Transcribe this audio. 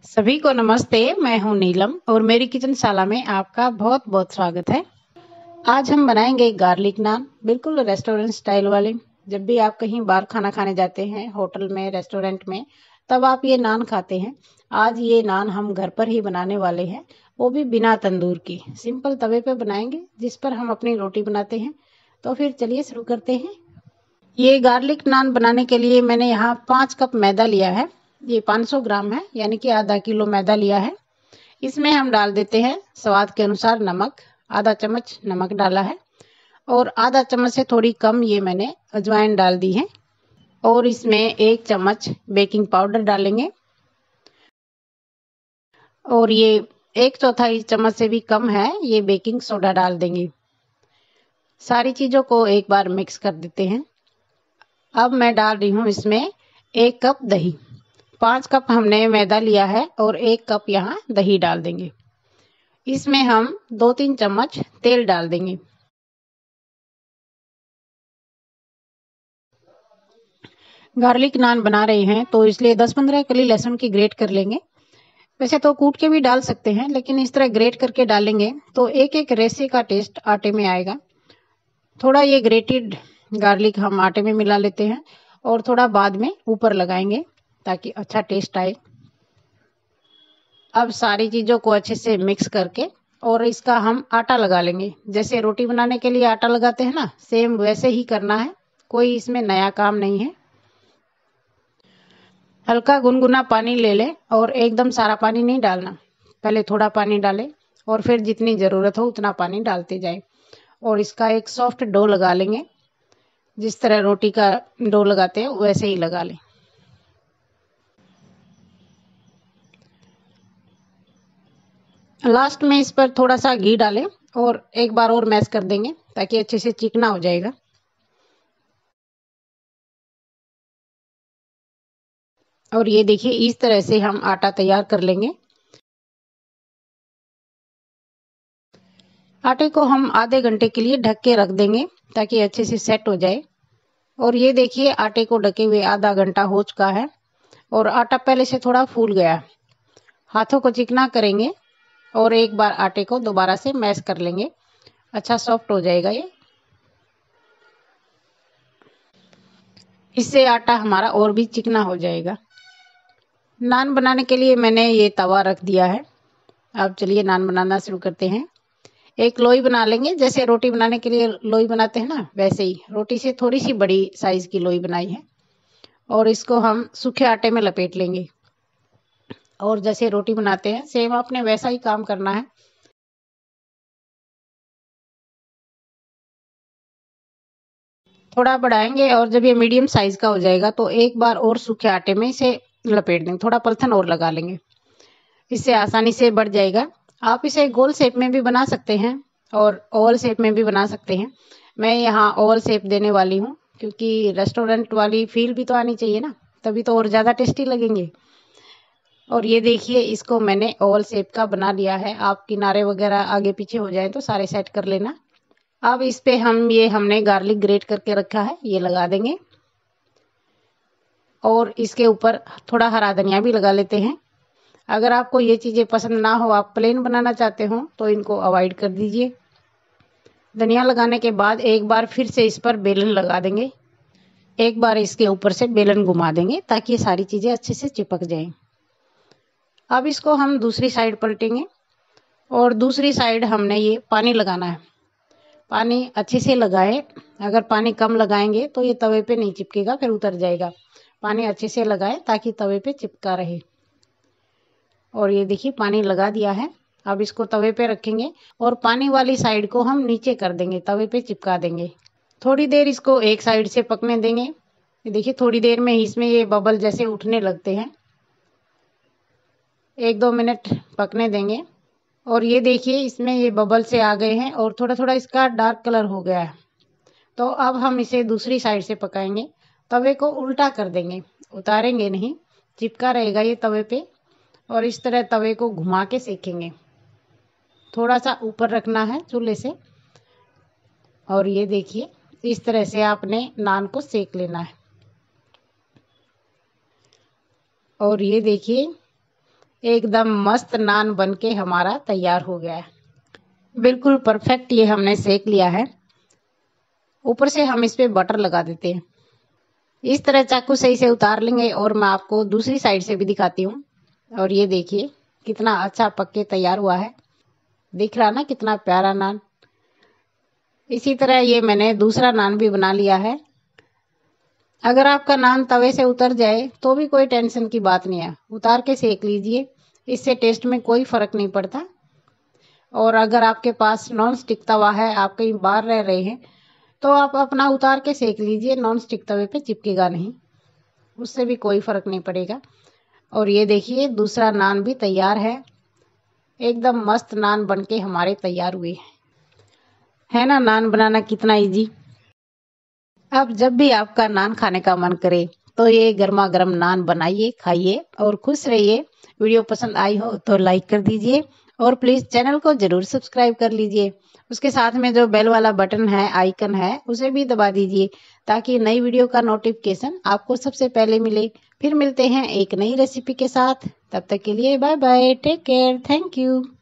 सभी को नमस्ते। मैं हूं नीलम और मेरी किचनशाला में आपका बहुत बहुत स्वागत है। आज हम बनाएंगे गार्लिक नान, बिल्कुल रेस्टोरेंट स्टाइल वाले। जब भी आप कहीं बाहर खाना खाने जाते हैं, होटल में, रेस्टोरेंट में, तब आप ये नान खाते हैं। आज ये नान हम घर पर ही बनाने वाले हैं, वो भी बिना तंदूर की। सिंपल तवे पे बनाएंगे, जिस पर हम अपनी रोटी बनाते हैं। तो फिर चलिए शुरू करते हैं। ये गार्लिक नान बनाने के लिए मैंने यहाँ 5 कप मैदा लिया है। ये 500 ग्राम है, यानी कि आधा किलो मैदा लिया है। इसमें हम डाल देते हैं स्वाद के अनुसार नमक। आधा चम्मच नमक डाला है और आधा चम्मच से थोड़ी कम ये मैंने अजवाइन डाल दी है। और इसमें 1 चम्मच बेकिंग पाउडर डालेंगे और ये 1/4 चम्मच से भी कम है ये बेकिंग सोडा डाल देंगे। सारी चीज़ों को एक बार मिक्स कर देते हैं। अब मैं डाल रही हूँ इसमें 1 कप दही। 5 कप हमने मैदा लिया है और 1 कप यहाँ दही डाल देंगे। इसमें हम 2-3 चम्मच तेल डाल देंगे। गार्लिक नान बना रहे हैं तो इसलिए 10-15 कली लहसुन की ग्रेट कर लेंगे। वैसे तो कूट के भी डाल सकते हैं, लेकिन इस तरह ग्रेट करके डालेंगे तो एक एक रेसे का टेस्ट आटे में आएगा। थोड़ा ये ग्रेटेड गार्लिक हम आटे में मिला लेते हैं और थोड़ा बाद में ऊपर लगाएंगे ताकि अच्छा टेस्ट आए। अब सारी चीज़ों को अच्छे से मिक्स करके और इसका हम आटा लगा लेंगे। जैसे रोटी बनाने के लिए आटा लगाते हैं ना, सेम वैसे ही करना है। कोई इसमें नया काम नहीं है। हल्का गुनगुना पानी ले लें और एकदम सारा पानी नहीं डालना। पहले थोड़ा पानी डालें और फिर जितनी ज़रूरत हो उतना पानी डालते जाएं। और इसका एक सॉफ्ट डो लगा लेंगे। जिस तरह रोटी का डो लगाते हैं वैसे ही लगा लें। लास्ट में इस पर थोड़ा सा घी डालें और एक बार और मैश कर देंगे ताकि अच्छे से चिकना हो जाएगा। और ये देखिए, इस तरह से हम आटा तैयार कर लेंगे। आटे को हम आधे घंटे के लिए ढक के रख देंगे ताकि अच्छे से सेट हो जाए। और ये देखिए, आटे को ढके हुए आधा घंटा हो चुका है और आटा पहले से थोड़ा फूल गया। हाथों को चिकना करेंगे और एक बार आटे को दोबारा से मैश कर लेंगे। अच्छा सॉफ्ट हो जाएगा ये। इससे आटा हमारा और भी चिकना हो जाएगा। नान बनाने के लिए मैंने ये तवा रख दिया है। अब चलिए नान बनाना शुरू करते हैं। एक लोई बना लेंगे, जैसे रोटी बनाने के लिए लोई बनाते हैं ना, वैसे ही रोटी से थोड़ी सी बड़ी साइज की लोई बनाई है। और इसको हम सूखे आटे में लपेट लेंगे और जैसे रोटी बनाते हैं सेम आपने वैसा ही काम करना है। थोड़ा बढ़ाएंगे और जब ये मीडियम साइज का हो जाएगा तो एक बार और सूखे आटे में इसे लपेट देंगे। थोड़ा पलथन और लगा लेंगे, इससे आसानी से बढ़ जाएगा। आप इसे गोल शेप में भी बना सकते हैं और ओवल शेप में भी बना सकते हैं। मैं यहाँ ओवल शेप देने वाली हूँ क्योंकि रेस्टोरेंट वाली फील भी तो आनी चाहिए ना, तभी तो और ज़्यादा टेस्टी लगेंगे। और ये देखिए, इसको मैंने ओवल शेप का बना लिया है। आप किनारे वगैरह आगे पीछे हो जाए तो सारे सेट कर लेना। अब इस पे हमने गार्लिक ग्रेट करके रखा है, ये लगा देंगे और इसके ऊपर थोड़ा हरा धनिया भी लगा लेते हैं। अगर आपको ये चीज़ें पसंद ना हो, आप प्लेन बनाना चाहते हो, तो इनको अवॉइड कर दीजिए। धनिया लगाने के बाद एक बार फिर से इस पर बेलन लगा देंगे। एक बार इसके ऊपर से बेलन घुमा देंगे ताकि ये सारी चीज़ें अच्छे से चिपक जाएं। अब इसको हम दूसरी साइड पलटेंगे और दूसरी साइड हमने ये पानी लगाना है। पानी अच्छे से लगाएं। अगर पानी कम लगाएंगे तो ये तवे पे नहीं चिपकेगा, फिर उतर जाएगा। पानी अच्छे से लगाएं ताकि तवे पे चिपका रहे। और ये देखिए, पानी लगा दिया है। अब इसको तवे पे रखेंगे और पानी वाली साइड को हम नीचे कर देंगे, तवे पे चिपका देंगे। थोड़ी देर इसको एक साइड से पकने देंगे। ये देखिए, थोड़ी देर में ही इसमें ये बबल जैसे उठने लगते हैं। 1-2 मिनट पकने देंगे और ये देखिए, इसमें ये बबल से आ गए हैं और थोड़ा थोड़ा इसका डार्क कलर हो गया है। तो अब हम इसे दूसरी साइड से पकाएंगे। तवे को उल्टा कर देंगे, उतारेंगे नहीं, चिपका रहेगा ये तवे पे। और इस तरह तवे को घुमा के सेकेंगे। थोड़ा सा ऊपर रखना है चूल्हे से। और ये देखिए, इस तरह से आपने नान को सेक लेना है। और ये देखिए, एकदम मस्त नान बनके हमारा तैयार हो गया है। बिल्कुल परफेक्ट ये हमने सेक लिया है। ऊपर से हम इस पे बटर लगा देते हैं। इस तरह चाकू सही से उतार लेंगे और मैं आपको दूसरी साइड से भी दिखाती हूँ। और ये देखिए कितना अच्छा पक के तैयार हुआ है। दिख रहा ना कितना प्यारा नान। इसी तरह ये मैंने दूसरा नान भी बना लिया है। अगर आपका नान तवे से उतर जाए तो भी कोई टेंशन की बात नहीं है, उतार के सेक लीजिए, इससे टेस्ट में कोई फर्क नहीं पड़ता। और अगर आपके पास नॉन स्टिक तवा है, आप कहीं बाहर रह रहे हैं, तो आप अपना उतार के सेक लीजिए, नॉन स्टिक तवे पे चिपकेगा नहीं, उससे भी कोई फर्क नहीं पड़ेगा। और ये देखिए दूसरा नान भी तैयार है। एकदम मस्त नान बनके हमारे तैयार हुए है ना। नान बनाना कितना इजी। अब जब भी आपका नान खाने का मन करे तो ये गर्मा गर्म नान बनाइए, खाइए और खुश रहिए। वीडियो पसंद आई हो तो लाइक कर दीजिए और प्लीज चैनल को जरूर सब्सक्राइब कर लीजिए। उसके साथ में जो बेल वाला बटन है, आइकन है, उसे भी दबा दीजिए ताकि नई वीडियो का नोटिफिकेशन आपको सबसे पहले मिले। फिर मिलते हैं एक नई रेसिपी के साथ। तब तक के लिए bye bye, take care, thank you.